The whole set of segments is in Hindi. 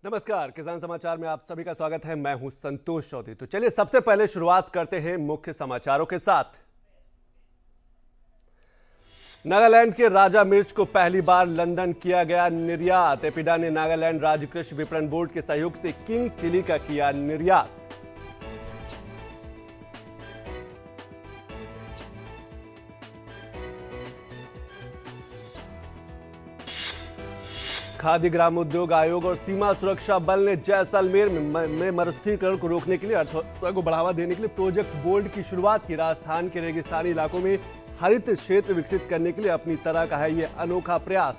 नमस्कार, किसान समाचार में आप सभी का स्वागत है। मैं हूं संतोष चौधरी। तो चलिए सबसे पहले शुरुआत करते हैं मुख्य समाचारों के साथ। नागालैंड के राजा मिर्च को पहली बार लंदन किया गया निर्यात। एपिडा ने नागालैंड राज्य कृषि विपणन बोर्ड के सहयोग से किंग चिली का किया निर्यात। खाद्य ग्रामोद्योग आयोग और सीमा सुरक्षा बल ने जैसलमेर में मरुस्थलीकरण को रोकने के लिए अर्थव्यवस्था को बढ़ावा देने के लिए प्रोजेक्ट बोल्ड की शुरुआत की। राजस्थान के रेगिस्तानी इलाकों में हरित क्षेत्र विकसित करने के लिए अपनी तरह का है ये अनोखा प्रयास।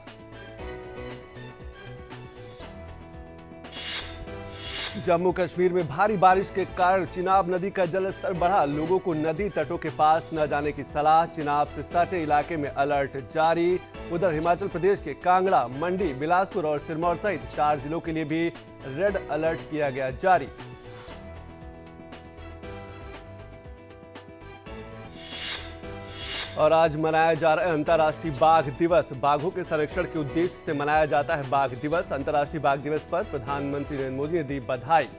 जम्मू कश्मीर में भारी बारिश के कारण चिनाब नदी का जलस्तर बढ़ा। लोगों को नदी तटों के पास न जाने की सलाह। चिनाब से सटे इलाके में अलर्ट जारी। उधर हिमाचल प्रदेश के कांगड़ा, मंडी, बिलासपुर और सिरमौर सहित 4 जिलों के लिए भी रेड अलर्ट किया गया जारी। और आज मनाया जा रहा है अंतर्राष्ट्रीय बाघ दिवस। बाघों के संरक्षण के उद्देश्य से मनाया जाता है बाघ दिवस। अंतर्राष्ट्रीय बाघ दिवस पर प्रधानमंत्री नरेंद्र मोदी ने दी बधाई।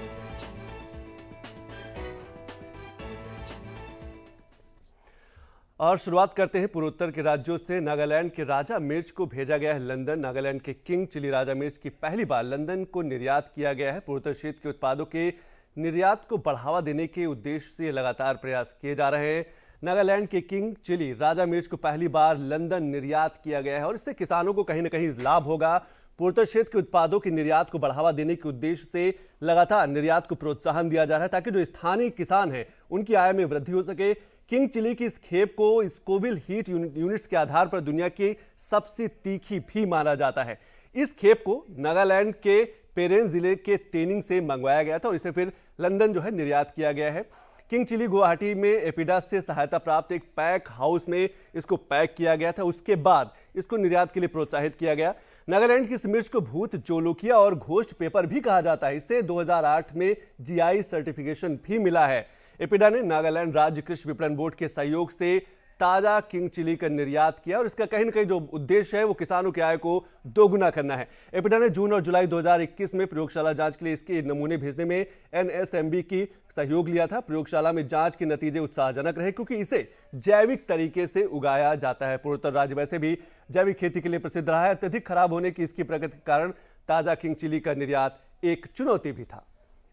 और शुरुआत करते हैं पूर्वोत्तर के राज्यों से। नागालैंड के राजा मिर्च को भेजा गया है लंदन। नागालैंड के किंग चिली राजा मिर्च की पहली बार लंदन को निर्यात किया गया है। पूर्वोत्तर क्षेत्र के उत्पादों के निर्यात को बढ़ावा देने के उद्देश्य से लगातार प्रयास किए जा रहे हैं। नागालैंड के किंग चिली राजा मिर्च को पहली बार लंदन निर्यात किया गया है और इससे किसानों को कहीं ना कहीं लाभ होगा। पूर्वोत्तर क्षेत्र के उत्पादों के निर्यात को बढ़ावा देने के उद्देश्य से लगातार निर्यात को प्रोत्साहन दिया जा रहा है ताकि जो स्थानीय किसान हैं उनकी आय में वृद्धि हो सके। किंग चिली की इस खेप को स्कोविल हीट यूनिट्स के आधार पर दुनिया की सबसे तीखी भी माना जाता है। इस खेप को नागालैंड के पेरेन जिले के तेनिंग से मंगवाया गया था और इसे फिर लंदन जो है निर्यात किया गया है। किंग चिली गुवाहाटी में एपिडा से सहायता प्राप्त एक पैक हाउस में इसको पैक किया गया था। उसके बाद इसको निर्यात के लिए प्रोत्साहित किया गया। नागालैंड की इस मिर्च को भूत जोलोकिया और घोस्ट पेपर भी कहा जाता है। इसे 2008 में जीआई सर्टिफिकेशन भी मिला है। एपिडा ने नागालैंड राज्य कृषि विपणन बोर्ड के सहयोग से ताजा किंग चिली का निर्यात किया और इसका कहीं ना कहीं जो उद्देश्य है वो किसानों की आय को दोगुना करना है। एपिडा ने जून और जुलाई 2021 में प्रयोगशाला जांच के लिए इसके नमूने भेजने में एनएसएमबी की सहयोग लिया था। प्रयोगशाला में जांच के नतीजे उत्साहजनक रहे क्योंकि इसे जैविक तरीके से उगाया जाता है। पूर्वोत्तर राज्य वैसे भी जैविक खेती के लिए प्रसिद्ध रहा है। अत्यधिक खराब होने की इसकी प्रगति के कारण ताजा किंग चिली का निर्यात एक चुनौती भी था।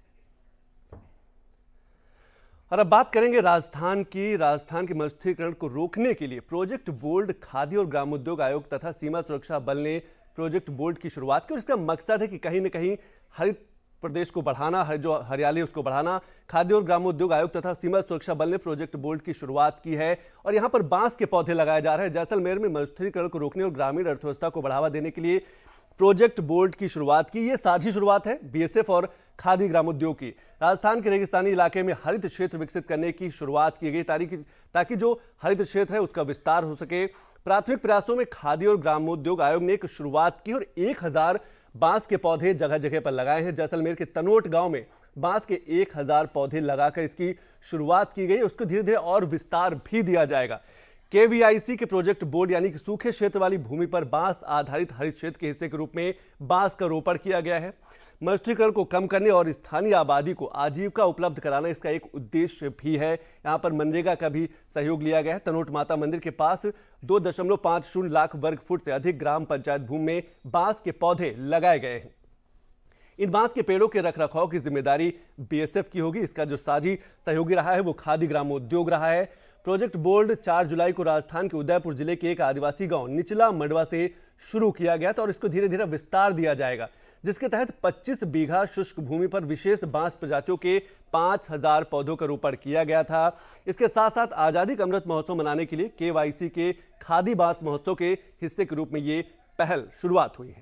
और अब बात करेंगे राजस्थान की मरुस्थलीकरण को रोकने के लिए प्रोजेक्ट बोल्ड खाद्य और ग्रामोद्योग आयोग तथा सीमा सुरक्षा बल ने प्रोजेक्ट बोल्ड की शुरुआत की और इसका मकसद है कि कहीं ना कहीं हरित प्रदेश को बढ़ाना, जो हरियाली उसको बढ़ाना। खाद्य और ग्रामोद्योग आयोग तथा सीमा सुरक्षा बल ने प्रोजेक्ट बोल्ड की शुरुआत की है और यहां पर बांस के पौधे लगाए जा रहे हैं। जैसलमेर में मरुस्थलीकरण को रोकने और ग्रामीण अर्थव्यवस्था को बढ़ावा देने के लिए प्रोजेक्ट बोल्ड की शुरुआत की। यह साझी शुरुआत है बीएसएफ और खादी ग्रामोद्योग की। राजस्थान के रेगिस्तानी इलाके में हरित क्षेत्र विकसित करने की शुरुआत की गई ताकि जो हरित क्षेत्र है उसका विस्तार हो सके। प्राथमिक प्रयासों में खादी और ग्रामोद्योग आयोग ने एक शुरुआत की और 1000 बांस के पौधे जगह जगह पर लगाए हैं। जैसलमेर के तनोट गांव में बांस के 1000 पौधे लगाकर इसकी शुरुआत की गई। उसको धीरे धीरे और विस्तार भी दिया जाएगा। केवीआईसी के प्रोजेक्ट बोर्ड यानी कि सूखे क्षेत्र वाली भूमि पर बांस आधारित हरित क्षेत्र के हिस्से के रूप में बांस का रोपण किया गया है। मरुस्थलीकरण को कम करने और स्थानीय आबादी को आजीविका उपलब्ध कराना इसका एक उद्देश्य भी है। यहां पर मनरेगा का भी सहयोग लिया गया है। तनोट माता मंदिर के पास 2.50 लाख वर्ग फुट से अधिक ग्राम पंचायत भूमि में बांस के पौधे लगाए गए हैं। इन बांस के पेड़ों के रखरखाव की जिम्मेदारी बीएसएफ की होगी। इसका जो साझी सहयोगी रहा है वो खादी ग्रामोद्योग रहा है। प्रोजेक्ट बोल्ड 4 जुलाई को राजस्थान के उदयपुर जिले के एक आदिवासी गांव निचला मंडवा से शुरू किया गया था और इसको धीरे धीरे विस्तार दिया जाएगा, जिसके तहत 25 बीघा शुष्क भूमि पर विशेष बांस प्रजातियों के 5000 पौधों का रोपण किया गया था। इसके साथ साथ आजादी का अमृत महोत्सव मनाने के लिए केवाईसी के खादी बांस महोत्सव के हिस्से के रूप में ये पहल शुरुआत हुई है।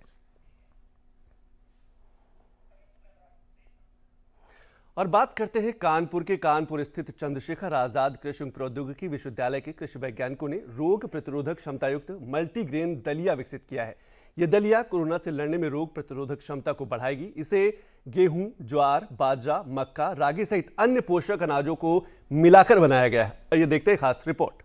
और बात करते हैं कानपुर के। कानपुर स्थित चंद्रशेखर आजाद कृषि प्रौद्योगिकी विश्वविद्यालय के कृषि वैज्ञानिकों ने रोग प्रतिरोधक क्षमता युक्त मल्टीग्रेन दलिया विकसित किया है। यह दलिया कोरोना से लड़ने में रोग प्रतिरोधक क्षमता को बढ़ाएगी। इसे गेहूं, ज्वार, बाजरा, मक्का, रागी सहित अन्य पोषक अनाजों को मिलाकर बनाया गया है। ये देखते हैं खास रिपोर्ट।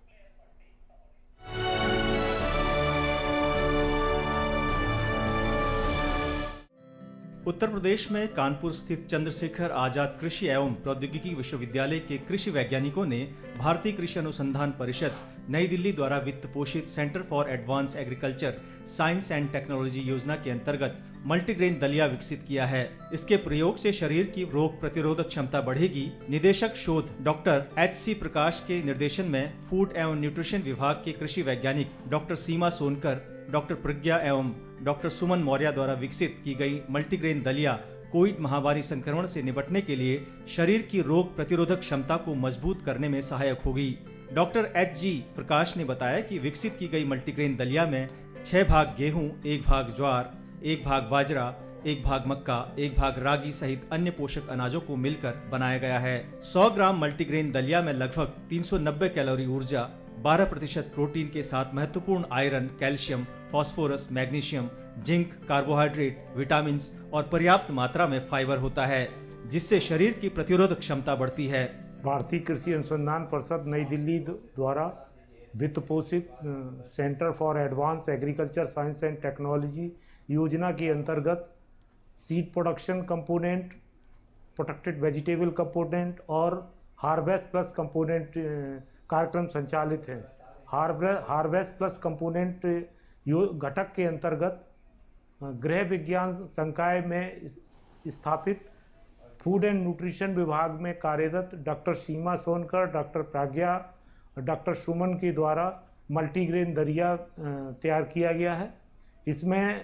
उत्तर प्रदेश में कानपुर स्थित चंद्रशेखर आजाद कृषि एवं प्रौद्योगिकी विश्वविद्यालय के कृषि वैज्ञानिकों ने भारतीय कृषि अनुसंधान परिषद नई दिल्ली द्वारा वित्त पोषित centre for advance agriculture science and technology योजना के अंतर्गत मल्टीग्रेन दलिया विकसित किया है। इसके प्रयोग से शरीर की रोग प्रतिरोधक क्षमता बढ़ेगी। निदेशक शोध डॉक्टर H.C. प्रकाश के निर्देशन में फूड एवं न्यूट्रिशन विभाग के कृषि वैज्ञानिक डॉक्टर सीमा सोनकर, डॉक्टर प्रज्ञा एवं डॉक्टर सुमन मौर्य द्वारा विकसित की गई मल्टीग्रेन दलिया कोविड महामारी संक्रमण से निपटने के लिए शरीर की रोग प्रतिरोधक क्षमता को मजबूत करने में सहायक होगी। Doctor H.G. प्रकाश ने बताया कि विकसित की गई मल्टीग्रेन दलिया में 6 भाग गेहूं, 1 भाग ज्वार, 1 भाग बाजरा, 1 भाग मक्का, 1 भाग रागी सहित अन्य पोषक अनाजों को मिलकर बनाया गया है। 100 ग्राम मल्टीग्रेन दलिया में लगभग 390 कैलोरी ऊर्जा, 12% प्रोटीन के साथ महत्वपूर्ण iron, calcium, phosphorus, magnesium, zinc, carbohydrate, vitamin और पर्याप्त मात्रा में फाइबर होता है, जिससे शरीर की प्रतिरोधक क्षमता बढ़ती है। भारतीय कृषि अनुसंधान परिषद नई दिल्ली द्वारा वित्त पोषित centre for advance agriculture science and technology योजना के अंतर्गत seed production component, protected vegetable component और हार्वेस्ट प्लस कंपोनेंट कार्यक्रम संचालित है। हार्वेस्ट प्लस कंपोनेंट घटक के अंतर्गत गृह विज्ञान संकाय में स्थापित फूड एंड न्यूट्रिशन विभाग में कार्यरत doctor Seema Sonkar, doctor Pragya, doctor Suman के द्वारा मल्टीग्रेन दलिया तैयार किया गया है। इसमें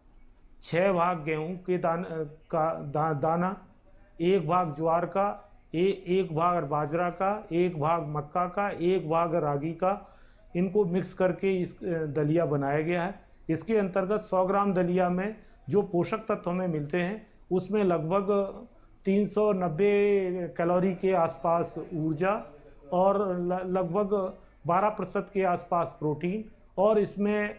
6 भाग गेहूं के दाना, 1 भाग ज्वार का, 1 भाग बाजरा का, 1 भाग मक्का का, 1 भाग रागी का, इनको मिक्स करके इस दलिया बनाया गया है। इसके अंतर्गत 100 ग्राम दलिया में जो पोषक तत्व हमें मिलते हैं उसमें लगभग 390 कैलोरी के आसपास ऊर्जा और लगभग 12% के आसपास प्रोटीन, और इसमें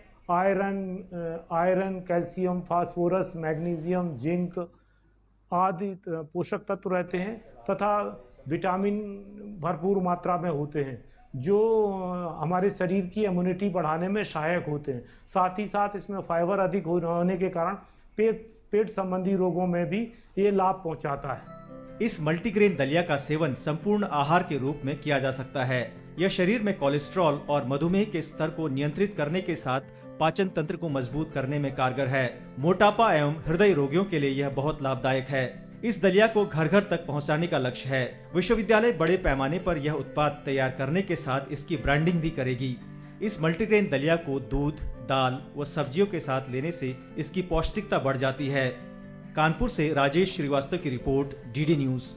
iron, calcium, phosphorus, magnesium, zinc आदि पोषक तत्व रहते हैं तथा विटामिन भरपूर मात्रा में होते हैं जो हमारे शरीर की इम्यूनिटी बढ़ाने में सहायक होते हैं। साथ ही साथ इसमें फाइबर अधिक होने के कारण पेट संबंधी रोगों में भी ये लाभ पहुंचाता है। इस मल्टीग्रेन दलिया का सेवन संपूर्ण आहार के रूप में किया जा सकता है। यह शरीर में कोलेस्ट्रॉल और मधुमेह के स्तर को नियंत्रित करने के साथ पाचन तंत्र को मजबूत करने में कारगर है। मोटापा एवं हृदय रोगियों के लिए यह बहुत लाभदायक है। इस दलिया को घर घर तक पहुंचाने का लक्ष्य है। विश्वविद्यालय बड़े पैमाने पर यह उत्पाद तैयार करने के साथ इसकी ब्रांडिंग भी करेगी। इस मल्टीग्रेन दलिया को दूध, दाल व सब्जियों के साथ लेने से इसकी पौष्टिकता बढ़ जाती है। कानपुर से राजेश श्रीवास्तव की रिपोर्ट, डीडी न्यूज।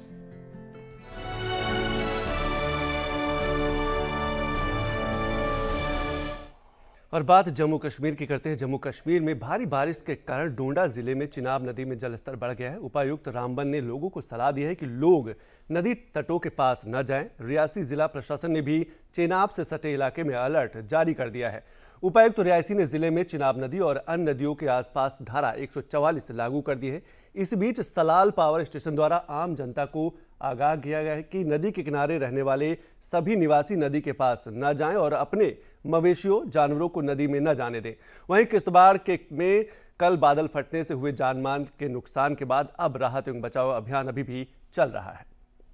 और बात जम्मू कश्मीर की करते हैं। जम्मू कश्मीर में भारी बारिश के कारण डोडा जिले में चिनाब नदी में जलस्तर बढ़ गया है। उपायुक्त रामबन ने लोगों को सलाह दी है कि लोग नदी तटों के पास न जाएं। रियासी जिला प्रशासन ने भी चिनाब से सटे इलाके में अलर्ट जारी कर दिया है। उपायुक्त रियासी ने जिले में चिनाब नदी और अन्य नदियों के आसपास धारा 144 लागू कर दी है। इस बीच सलाल पावर स्टेशन द्वारा आम जनता को आगाह किया गया है कि नदी के किनारे रहने वाले सभी निवासी नदी के पास न जाएं और अपने मवेशियों, जानवरों को नदी में न जाने दें। वहीं किश्तवाड़ में कल बादल फटने से हुए जानमाल के नुकसान के बाद अब राहत एवं बचाव अभियान अभी भी चल रहा है।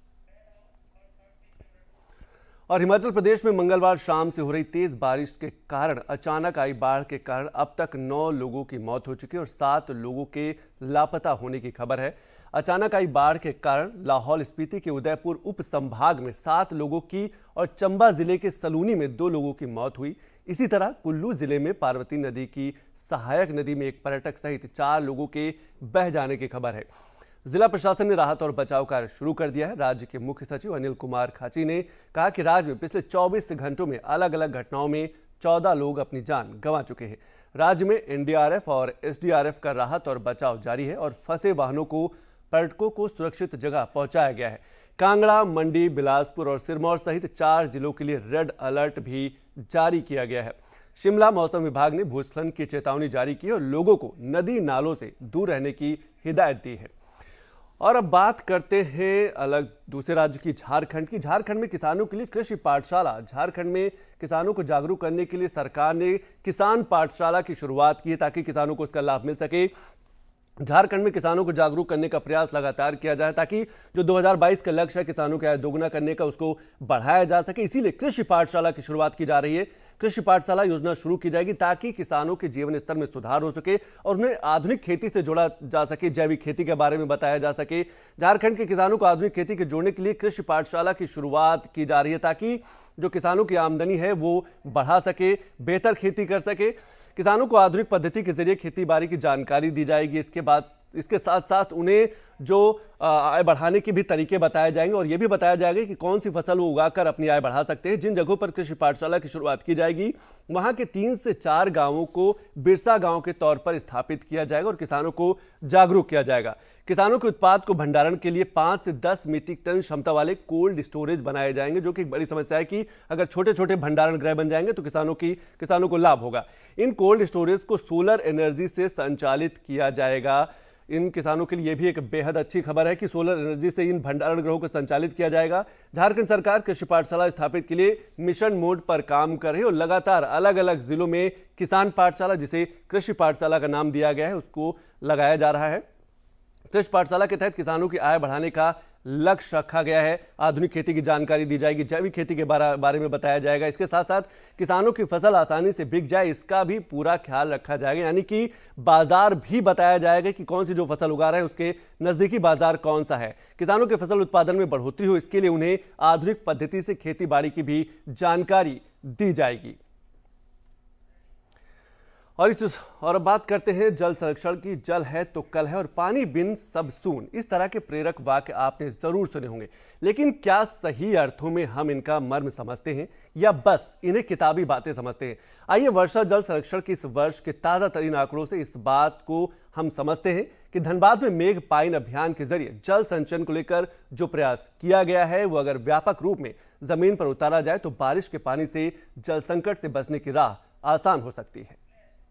और हिमाचल प्रदेश में मंगलवार शाम से हो रही तेज बारिश के कारण अचानक आई बाढ़ के कारण अब तक 9 लोगों की मौत हो चुकी है और 7 लोगों के लापता होने की खबर है। अचानक आई बाढ़ के कारण लाहौल स्पीति के उदयपुर उप संभाग में 7 लोगों की और चंबा जिले के सलूनी में 2 लोगों की मौत हुई। इसी तरह कुल्लू जिले में पार्वती नदी की सहायक नदी में एक पर्यटक सहित 4 लोगों के बह जाने की खबर है। जिला प्रशासन ने राहत और बचाव कार्य शुरू कर दिया है। राज्य के मुख्य सचिव अनिल कुमार खाची ने कहा कि राज्य में पिछले 24 घंटों में अलग अलग घटनाओं में 14 लोग अपनी जान गंवा चुके हैं। राज्य में एनडीआरएफ और एसडीआरएफ का राहत और बचाव जारी है और फंसे वाहनों को पर्यटकों को सुरक्षित जगह पहुंचाया गया है। कांगड़ा, मंडी, बिलासपुर और सिरमौर सहित 4 जिलों के लिए रेड अलर्ट भी जारी किया गया है। शिमला मौसम विभाग ने भूस्खलन की चेतावनी जारी की और लोगों को नदी नालों से दूर रहने की हिदायत दी है। और अब बात करते हैं अलग दूसरे राज्य की, झारखंड की। झारखंड में किसानों के लिए कृषि पाठशाला। झारखंड में किसानों को जागरूक करने के लिए सरकार ने किसान पाठशाला की शुरुआत की है ताकि किसानों को इसका लाभ मिल सके। झारखंड में किसानों को जागरूक करने का प्रयास लगातार किया जाए ताकि जो 2022 का लक्ष्य है किसानों की आय दोगुना करने का उसको बढ़ाया जा सके। इसीलिए कृषि पाठशाला की शुरुआत की जा रही है। कृषि पाठशाला योजना शुरू की जाएगी ताकि किसानों के जीवन स्तर में सुधार हो सके और उन्हें आधुनिक खेती से जोड़ा जा सके, जैविक खेती के बारे में बताया जा सके। झारखंड के किसानों को आधुनिक खेती के जोड़ने के लिए कृषि पाठशाला की शुरुआत की जा रही है ताकि जो किसानों की आमदनी है वो बढ़ा सके, बेहतर खेती कर सके। किसानों को आधुनिक पद्धति के जरिए खेती बाड़ी की जानकारी दी जाएगी। इसके साथ साथ उन्हें जो आय बढ़ाने के भी तरीके बताए जाएंगे और यह भी बताया जाएगा कि कौन सी फसल वो उगाकर अपनी आय बढ़ा सकते हैं। जिन जगहों पर कृषि पाठशाला की शुरुआत की जाएगी वहां के 3 से 4 गांवों को बिरसा गांव के तौर पर स्थापित किया जाएगा और किसानों को जागरूक किया जाएगा। किसानों के उत्पाद को भंडारण के लिए 5 से 10 मीट्रिक टन क्षमता वाले कोल्ड स्टोरेज बनाए जाएंगे, जो कि एक बड़ी समस्या है कि अगर छोटे छोटे भंडारण गृह बन जाएंगे तो किसानों को लाभ होगा। इन कोल्ड स्टोरेज को सोलर एनर्जी से संचालित किया जाएगा। इन किसानों के लिए यह भी एक बेहद अच्छी खबर है कि सोलर एनर्जी से इन भंडारण गृहों को संचालित किया जाएगा। झारखंड सरकार कृषि पाठशाला स्थापित के लिए मिशन मोड पर काम कर रही है और लगातार अलग अलग जिलों में किसान पाठशाला, जिसे कृषि पाठशाला का नाम दिया गया है, उसको लगाया जा रहा है। कृषि पाठशाला के तहत किसानों की आय बढ़ाने का लक्ष्य रखा गया है। आधुनिक खेती की जानकारी दी जाएगी, जैविक खेती के बारे में बताया जाएगा। इसके साथ साथ किसानों की फसल आसानी से बिक जाए इसका भी पूरा ख्याल रखा जाएगा, यानी कि बाजार भी बताया जाएगा कि कौन सी जो फसल उगा रहे हैं उसके नजदीकी बाजार कौन सा है। किसानों के फसल उत्पादन में बढ़ोतरी हो इसके लिए उन्हें आधुनिक पद्धति से खेती बाड़ी की भी जानकारी दी जाएगी। और अब बात करते हैं जल संरक्षण की। जल है तो कल है और पानी बिन सब सून, इस तरह के प्रेरक वाक्य आपने जरूर सुने होंगे, लेकिन क्या सही अर्थों में हम इनका मर्म समझते हैं या बस इन्हें किताबी बातें समझते हैं? आइए वर्षा जल संरक्षण के इस वर्ष के ताजा तरीन आंकड़ों से इस बात को हम समझते हैं कि धनबाद में मेघ पाइन अभियान के जरिए जल संचयन को लेकर जो प्रयास किया गया है वो अगर व्यापक रूप में जमीन पर उतारा जाए तो बारिश के पानी से जल संकट से बचने की राह आसान हो सकती है।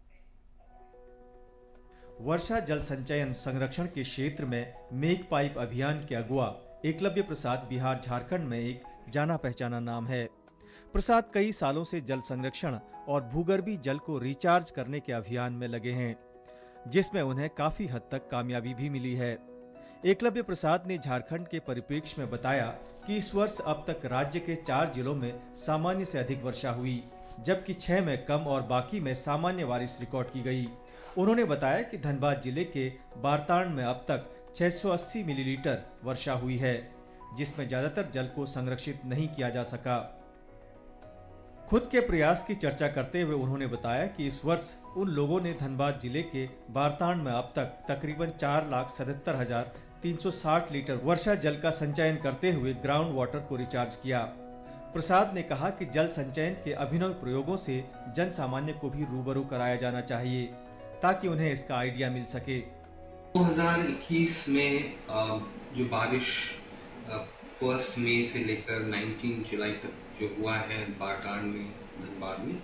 वर्षा जल संचयन संरक्षण के क्षेत्र में मेघ पाइप अभियान के अगुवा एकलव्य प्रसाद बिहार झारखंड में एक जाना पहचाना नाम है। प्रसाद कई सालों से जल संरक्षण और भूगर्भीय जल को रिचार्ज करने के अभियान में लगे हैं, जिसमें उन्हें काफी हद तक कामयाबी भी मिली है। एकलव्य प्रसाद ने झारखंड के परिप्रेक्ष्य में बताया कि इस वर्ष अब तक राज्य के 4 जिलों में सामान्य से अधिक वर्षा हुई, जबकि 6 में कम और बाकी में सामान्य बारिश रिकॉर्ड की गई। उन्होंने बताया कि धनबाद जिले के बारतान में अब तक 680 मिलीलीटर वर्षा हुई है, जिसमें ज्यादातर जल को संरक्षित नहीं किया जा सका। खुद के प्रयास की चर्चा करते हुए उन्होंने बताया कि इस वर्ष उन लोगों ने धनबाद जिले के बारतान में अब तक तकरीबन 4,77,360 लीटर वर्षा जल का संचयन करते हुए ग्राउंड वाटर को रिचार्ज किया। प्रसाद ने कहा कि जल संचयन के अभिनव प्रयोगों से जन सामान्य को भी रूबरू कराया जाना चाहिए ताकि उन्हें इसका आइडिया मिल सके। 2021 में जो बारिश 1 मई से लेकर 19 जुलाई तक जो हुआ है बारतान में, धनबाद में,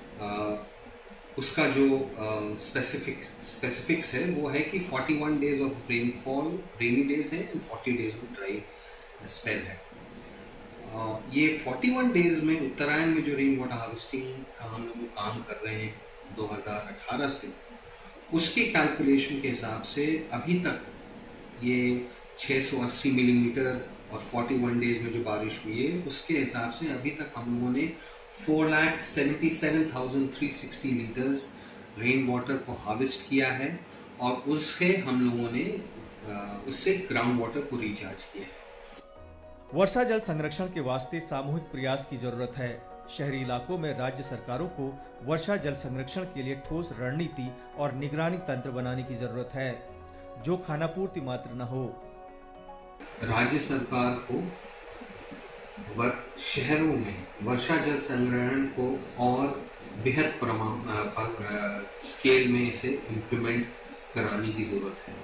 उसका जो स्पेसिफिक्स है वो है कि 41 days of rainfall rainy days है and 40 days of dry spell है। ये 41 डेज में उत्तरायण में जो रेन वाटर हार्वेस्टिंग का हम लोग काम कर रहे हैं 2018 से, उसके कैलकुलेशन के हिसाब से अभी तक ये 680 मिलीमीटर और 41 डेज में जो बारिश हुई है उसके हिसाब से अभी तक हम लोगों ने 4,77,360 लीटर्स रेन वाटर को हार्वेस्ट किया है और उसके हम लोगों ने उससे ग्राउंड वाटर को रिचार्ज किया है। वर्षा जल संरक्षण के वास्ते सामूहिक प्रयास की जरूरत है। शहरी इलाकों में राज्य सरकारों को वर्षा जल संरक्षण के लिए ठोस रणनीति और निगरानी तंत्र बनाने की जरूरत है, जो खानापूर्ति मात्र न हो। राज्य सरकार को शहरों में वर्षा जल संग्रहण को और बेहद स्केल में इसे इम्प्लीमेंट कराने की जरूरत है।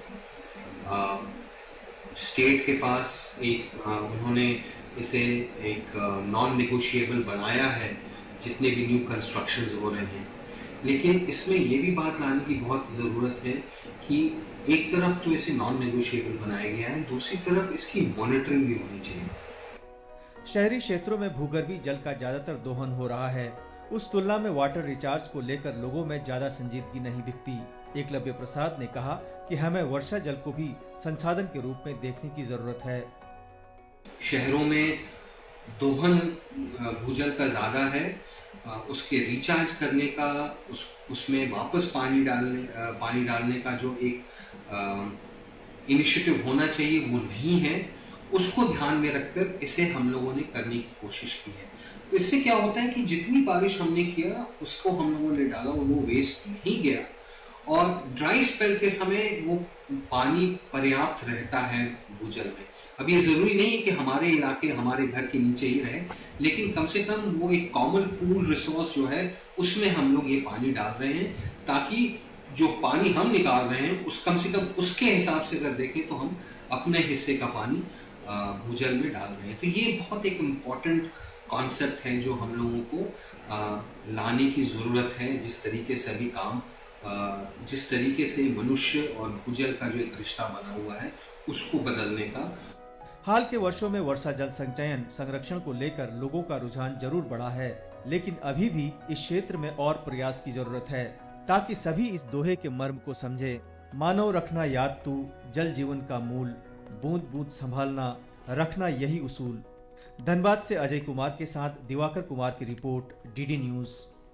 स्टेट के पास उन्होंने इसे एक नॉन नेगोशिएबल बनाया है जितने भी न्यू कंस्ट्रक्शंस हो रहे हैं, लेकिन इसमें ये भी बात लाने की बहुत ज़रूरत है कि एक तरफ तो इसे नॉन नेगोशिएबल बनाया गया है, दूसरी तरफ इसकी मॉनिटरिंग भी होनी चाहिए। शहरी क्षेत्रों में भूगर्भीय जल का ज्यादातर दोहन हो रहा है। उस तुलना में वाटर रिचार्ज को लेकर लोगों में ज्यादा संजीदगी नहीं दिखती। एकलव्य प्रसाद ने कहा कि हमें वर्षा जल को भी संसाधन के रूप में देखने की जरूरत है। शहरों में दोहन भूजल का ज़्यादा है, उसके रिचार्ज करने का, उसमें वापस पानी डालने का जो एक इनिशिएटिव होना चाहिए वो नहीं है। उसको ध्यान में रखकर इसे हम लोगों ने करने की कोशिश की है। तो इससे क्या होता है कि जितनी बारिश हमने किया उसको हम लोगों ने डाला और वो वेस्ट नहीं गया, और ड्राई स्पेल के समय वो पानी पर्याप्त रहता है भूजल में। अब ये जरूरी नहीं है कि हमारे इलाके हमारे घर के नीचे ही रहे, लेकिन कम से कम वो एक कॉमन पूल रिसोर्स जो है उसमें हम लोग ये पानी डाल रहे हैं, ताकि जो पानी हम निकाल रहे हैं उस कम से कम उसके हिसाब से अगर देखें तो हम अपने हिस्से का पानी भूजल में डाल रहे हैं। तो ये बहुत एक इम्पॉर्टेंट कॉन्सेप्ट है जो हम लोगों को लाने की ज़रूरत है। जिस तरीके से अभी काम, जिस तरीके से मनुष्य और भूजल का जो एक रिश्ता बना हुआ है उसको बदलने का। हाल के वर्षों में वर्षा जल संचयन संरक्षण को लेकर लोगों का रुझान जरूर बढ़ा है, लेकिन अभी भी इस क्षेत्र में और प्रयास की जरूरत है ताकि सभी इस दोहे के मर्म को समझे। मानव रखना याद तू, जल जीवन का मूल, बूंद बूंद संभालना, रखना यही उसूल। धनबाद से अजय कुमार के साथ दिवाकर कुमार की रिपोर्ट, डीडी न्यूज।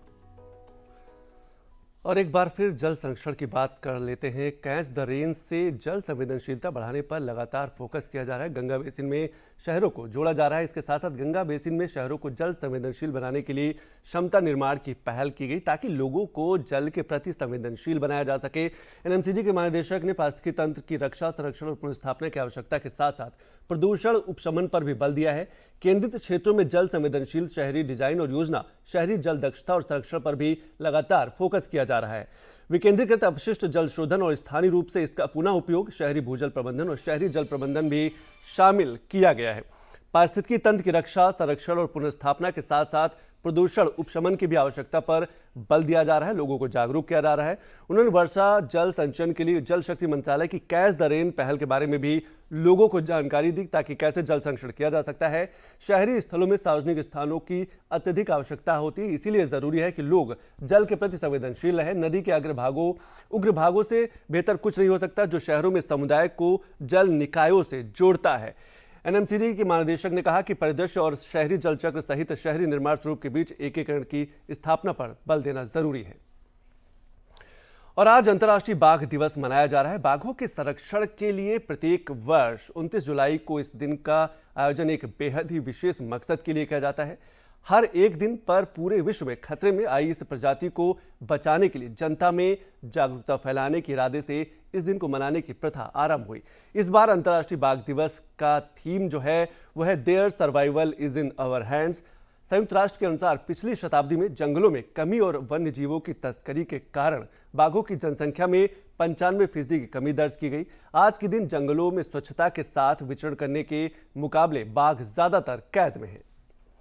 और एक बार फिर जल संरक्षण की बात कर लेते हैं। कैच द रेन से जल संवेदनशीलता बढ़ाने पर लगातार फोकस किया जा रहा है। गंगा बेसिन में शहरों को जोड़ा जा रहा है। इसके साथ साथ गंगा बेसिन में शहरों को जल संवेदनशील बनाने के लिए क्षमता निर्माण की पहल की गई ताकि लोगों को जल के प्रति संवेदनशील बनाया जा सके। एनएमसीजी के महानिदेशक ने पारिस्थितिकी तंत्र की रक्षा, संरक्षण और पुनर्स्थापना की आवश्यकता के साथ साथ प्रदूषण उपशमन पर भी बल दिया है। केंद्रित क्षेत्रों में जल संवेदनशील शहरी डिजाइन और योजना, शहरी जल दक्षता और संरक्षण पर भी लगातार फोकस किया जा रहा है। विकेंद्रीकृत अपशिष्ट जल शोधन और स्थानीय रूप से इसका पुनः उपयोग, शहरी भूजल प्रबंधन और शहरी जल प्रबंधन भी शामिल किया गया है। पारिस्थितिकी तंत्र की रक्षा, संरक्षण और पुनर्स्थापना के साथ साथ प्रदूषण उपशमन की भी आवश्यकता पर बल दिया जा रहा है, लोगों को जागरूक किया जा रहा है। उन्होंने वर्षा जल संचयन के लिए जल शक्ति मंत्रालय की कैच द रेन पहल के बारे में भी लोगों को जानकारी दी ताकि कैसे जल संरक्षण किया जा सकता है। शहरी स्थलों में सार्वजनिक स्थानों की अत्यधिक आवश्यकता होती है, इसीलिए जरूरी है कि लोग जल के प्रति संवेदनशील रहें। नदी के उग्र भागों से बेहतर कुछ नहीं हो सकता जो शहरों में समुदाय को जल निकायों से जोड़ता है। एनएमसीजी के महानिदेशक ने कहा कि परिदृश्य और शहरी जल चक्र सहित शहरी निर्माण स्वरूप के बीच एकीकरण की स्थापना पर बल देना जरूरी है। और आज अंतर्राष्ट्रीय बाघ दिवस मनाया जा रहा है। बाघों के संरक्षण के लिए प्रत्येक वर्ष 29 जुलाई को इस दिन का आयोजन एक बेहद ही विशेष मकसद के लिए किया जाता है। हर एक दिन पर पूरे विश्व में खतरे में आई इस प्रजाति को बचाने के लिए जनता में जागरूकता फैलाने के इरादे से इस दिन को मनाने की प्रथा आरंभ हुई। इस बार अंतर्राष्ट्रीय बाघ दिवस का थीम जो है वह है their survival is in our hands. संयुक्त राष्ट्र के अनुसार पिछली शताब्दी में जंगलों में कमी और वन्य जीवों की तस्करी के कारण बाघों की जनसंख्या में 95% की कमी दर्ज की गई। आज के दिन जंगलों में स्वच्छता के साथ विचरण करने के मुकाबले बाघ ज्यादातर कैद में है।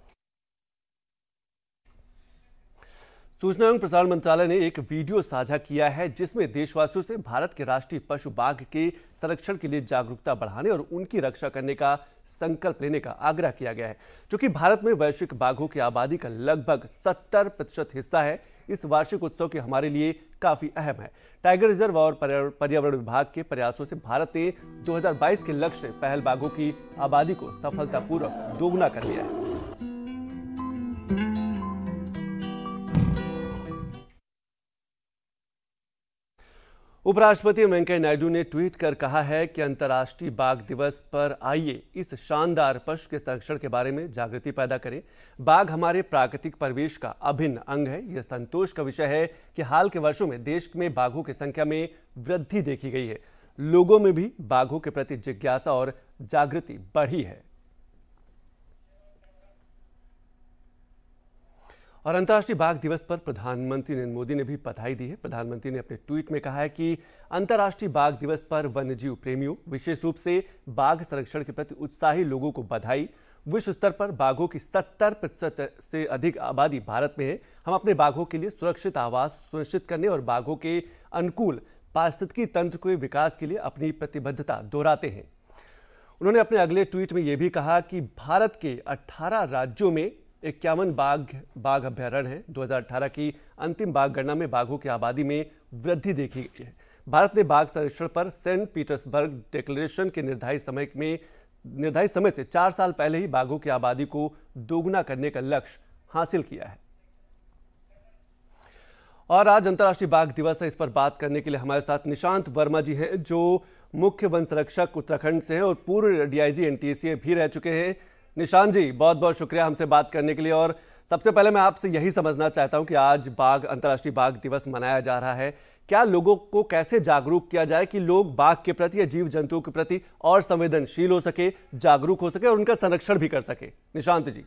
सूचना एवं प्रसारण मंत्रालय ने एक वीडियो साझा किया है जिसमें देशवासियों से भारत के राष्ट्रीय पशु बाघ के संरक्षण के लिए जागरूकता बढ़ाने और उनकी रक्षा करने का संकल्प लेने का आग्रह किया गया है। क्योंकि भारत में वैश्विक बाघों की आबादी का लगभग 70% हिस्सा है, इस वार्षिक उत्सव की हमारे लिए काफी अहम है। टाइगर रिजर्व और पर्यावरण विभाग के प्रयासों से भारत ने 2022 के लक्ष्य से पहल बाघों की आबादी को सफलतापूर्वक दोगुना कर लिया है। उपराष्ट्रपति वेंकैया नायडू ने ट्वीट कर कहा है कि अंतर्राष्ट्रीय बाघ दिवस पर आइए इस शानदार पशु के संरक्षण के बारे में जागृति पैदा करें। बाघ हमारे प्राकृतिक परिवेश का अभिन्न अंग है। यह संतोष का विषय है कि हाल के वर्षों में देश में बाघों की संख्या में वृद्धि देखी गई है। लोगों में भी बाघों के प्रति जिज्ञासा और जागृति बढ़ी है। और अंतर्राष्ट्रीय बाघ दिवस पर प्रधानमंत्री नरेंद्र मोदी ने भी बधाई दी है। प्रधानमंत्री ने अपने ट्वीट में कहा है कि अंतर्राष्ट्रीय बाघ दिवस पर वन्यजीव प्रेमियों, विशेष रूप से बाघ संरक्षण के प्रति उत्साही लोगों को बधाई। विश्व स्तर पर बाघों की 70% से अधिक आबादी भारत में है। हम अपने बाघों के लिए सुरक्षित आवास सुनिश्चित करने और बाघों के अनुकूल पारिस्थितिकी तंत्र के विकास के लिए अपनी प्रतिबद्धता दोहराते हैं। उन्होंने अपने अगले ट्वीट में यह भी कहा कि भारत के 18 राज्यों में 51 बाघ अभ्यारण्य है। 2018 की अंतिम बाघ गणना में बाघों की आबादी में वृद्धि देखी गई है। भारत ने बाघ संरक्षण पर सेंट पीटर्सबर्ग डिक्लेरेशन के निर्धारित समय से 4 साल पहले ही बाघों की आबादी को दोगुना करने का लक्ष्य हासिल किया है। और आज अंतर्राष्ट्रीय बाघ दिवस है। इस पर बात करने के लिए हमारे साथ निशांत वर्मा जी हैं, जो मुख्य वन संरक्षक उत्तराखंड से हैं और पूर्व डीआईजी एनटीसीए भी रह चुके हैं। निशांत जी, बहुत बहुत शुक्रिया हमसे बात करने के लिए। और सबसे पहले मैं आपसे यही समझना चाहता हूं कि आज अंतर्राष्ट्रीय बाघ दिवस मनाया जा रहा है, क्या लोगों को कैसे जागरूक किया जाए कि लोग बाघ के प्रति या जीव जंतुओं के प्रति और संवेदनशील हो सके, जागरूक हो सके और उनका संरक्षण भी कर सके? निशांत जी।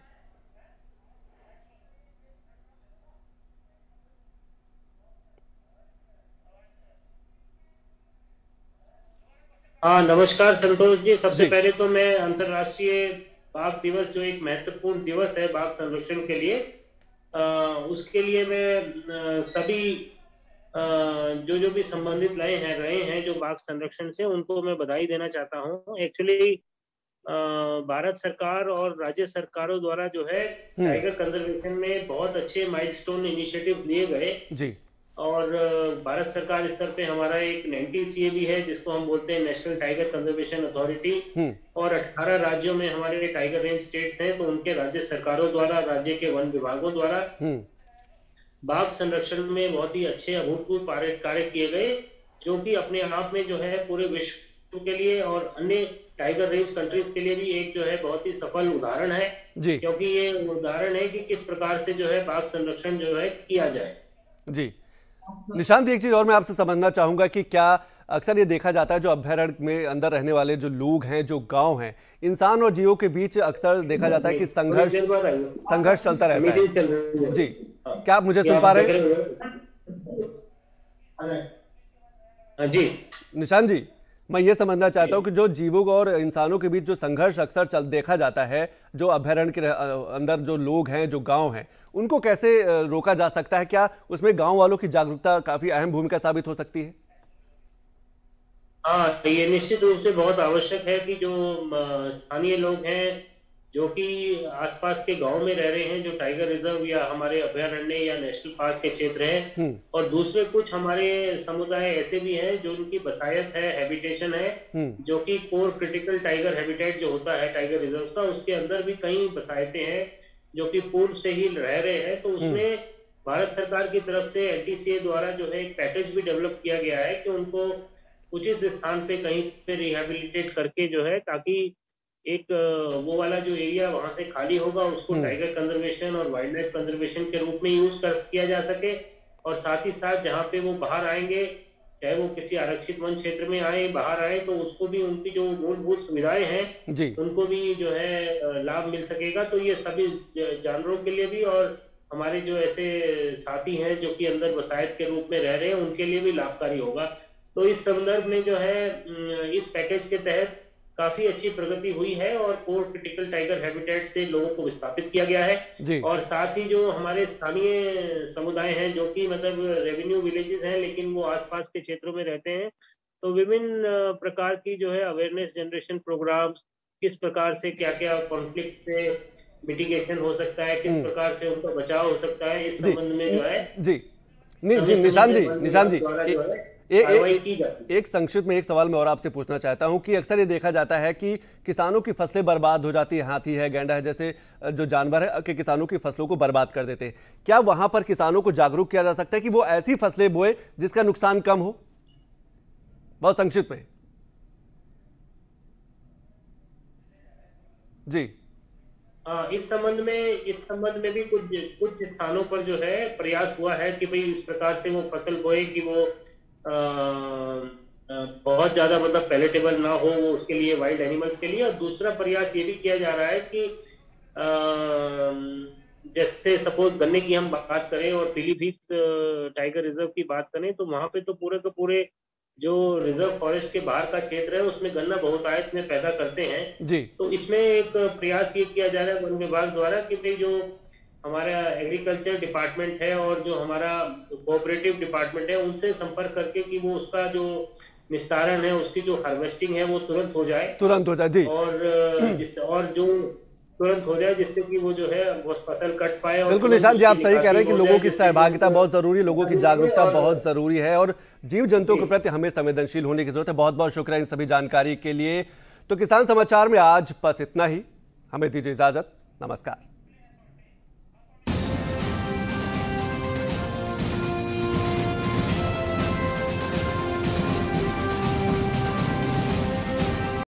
हाँ, नमस्कार संतोष जी। सबसे पहले तो मैं अंतर्राष्ट्रीय बाघ दिवस, जो एक महत्वपूर्ण दिवस है बाघ संरक्षण के लिए, उसके लिए मैं सभी जो भी संबंधित रहे हैं जो बाघ संरक्षण से, उनको मैं बधाई देना चाहता हूँ। एक्चुअली भारत सरकार और राज्य सरकारों द्वारा जो है टाइगर कंजर्वेशन में बहुत अच्छे माइलस्टोन इनिशिएटिव लिए गए जी। और भारत सरकार स्तर पे हमारा एक एनटीसीए भी है, जिसको हम बोलते हैं नेशनल टाइगर कंजर्वेशन अथॉरिटी, और 18 राज्यों में हमारे टाइगर रेंज स्टेट्स हैं, तो उनके राज्य सरकारों द्वारा, राज्य के वन विभागों द्वारा बाघ संरक्षण में बहुत ही अच्छे अभूतपूर्व कार्य किए गए, जो कि अपने आप में जो है पूरे विश्व के लिए और अन्य टाइगर रेंज कंट्रीज के लिए भी एक जो है बहुत ही सफल उदाहरण है जी। क्योंकि ये उदाहरण है कि किस प्रकार से जो है बाघ संरक्षण जो है किया जाए जी। निशांत, एक चीज और मैं आपसे समझना चाहूंगा कि क्या अक्सर ये देखा जाता है जो अभयारण्य में अंदर रहने वाले जो लोग हैं, जो गांव हैं, इंसान और जीवों के बीच अक्सर देखा जाता है कि संघर्ष चलता रहता है जी। क्या आप मुझे सुन पा रहे हैं जी? निशांत जी, मैं ये समझना चाहता हूँ कि जो जीवों और इंसानों के बीच जो संघर्ष अक्सर देखा जाता है, जो अभयारण्य के अंदर जो लोग हैं, जो गांव हैं, उनको कैसे रोका जा सकता है? क्या उसमें गांव वालों की जागरूकता काफी अहम भूमिका साबित हो सकती है? हाँ, ये निश्चित रूप से बहुत आवश्यक है कि जो स्थानीय लोग हैं, जो कि आसपास के गांव में रह रहे हैं, जो टाइगर रिजर्व या हमारे अभयारण्य या नेशनल पार्क के क्षेत्र हैं, और दूसरे कुछ हमारे समुदाय ऐसे भी हैं जो उनकी बसायत है, हैबिटेशन है, जो कि कोर क्रिटिकल टाइगर हैबिटेट जो होता है टाइगर रिजर्व का, उसके अंदर भी कई बसायतें हैं जो कि पूर्व से ही रह रहे हैं। तो उसमें भारत सरकार की तरफ से एनटीसीए द्वारा जो है एक पैकेज भी डेवलप किया गया है कि उनको उचित स्थान पे कहीं पे रिहेबिलिटेट करके जो है, ताकि एक वो वाला जो एरिया वहां से खाली होगा उसको टाइगर कंजर्वेशन और वाइल्ड लाइफ कंजर्वेशन के रूप में यूज किया जा सके, और साथ ही साथ जहाँ पे वो बाहर आएंगे, चाहे वो किसी आरक्षित वन क्षेत्र में आए, बाहर आए, तो उसको भी उनकी जो मूलभूत सुविधाएं हैं उनको भी जो है लाभ मिल सकेगा। तो ये सभी जानवरों के लिए भी और हमारे जो ऐसे साथी हैं जो कि अंदर वसायत के रूप में रह रहे हैं, उनके लिए भी लाभकारी होगा। तो इस संदर्भ में जो है इस पैकेज के तहत काफी अच्छी प्रगति हुई है और कोर क्रिटिकल टाइगर हैबिटेट से लोगों को विस्थापित किया गया है। और साथ ही जो हमारे स्थानीय समुदाय हैं, जो कि मतलब रेवेन्यू विलेजेस हैं लेकिन वो आसपास के क्षेत्रों में रहते हैं, तो विभिन्न प्रकार की जो है अवेयरनेस जनरेशन प्रोग्राम्स, किस प्रकार से क्या क्या कॉन्फ्लिक्ट से मिटिगेशन हो सकता है, किस प्रकार से उनका बचाव हो सकता है, इस संबंध में जो है निशांत जी एक संक्षिप्त में एक सवाल मैं और आपसे पूछना चाहता हूं कि अक्सर ये देखा जाता है कि किसानों की फसलें बर्बाद हो जाती है, हाथी है, गैंडा है जैसे जो जानवर है कि किसानों की फसलों को बर्बाद कर देते हैं। क्या वहां पर किसानों को जागरूक किया जा सकता है कि वो ऐसी फसलें बोए जिसका नुकसान कम हो? बहुत संक्षिप्त में जी। इस संबंध में भी कुछ स्थानों पर जो है प्रयास हुआ है कि भाई इस प्रकार से वो फसल बोए कि वो बहुत ज्यादा मतलब पैलेटेबल ना हो वो उसके लिए, वाइल्ड एनिमल्स के लिए। और दूसरा प्रयास ये भी किया जा रहा है कि जैसे सपोज गन्ने की हम बात करें और पीलीभीत टाइगर रिजर्व की बात करें, तो वहां पे तो पूरे के पूरे जो रिजर्व फॉरेस्ट के बाहर का क्षेत्र है उसमें गन्ना बहुतायत में पैदा करते हैं जी। तो इसमें एक प्रयास ये किया जा रहा है वन विभाग द्वारा कि भाई जो हमारा एग्रीकल्चर डिपार्टमेंट है और जो हमारा कोऑपरेटिव डिपार्टमेंट है, उनसे संपर्क करके कि वो उसका जो निस्तारण है, उसकी जो हार्वेस्टिंग है वो तुरंत हो जाए जी। और तुरंत हो जाए, जिससे कि वो जो है वो फसल कट पाए। और बिल्कुल निशांत जी, आप सही कह रहे हैं कि लोगों की सहभागिता बहुत जरूरी है, लोगों की जागरूकता बहुत जरूरी है और जीव जंतुओं के प्रति हमें संवेदनशील होने की जरूरत है। बहुत बहुत शुक्रिया इन सभी जानकारी के लिए। तो किसान समाचार में आज बस इतना ही, हमें दीजिए इजाजत, नमस्कार।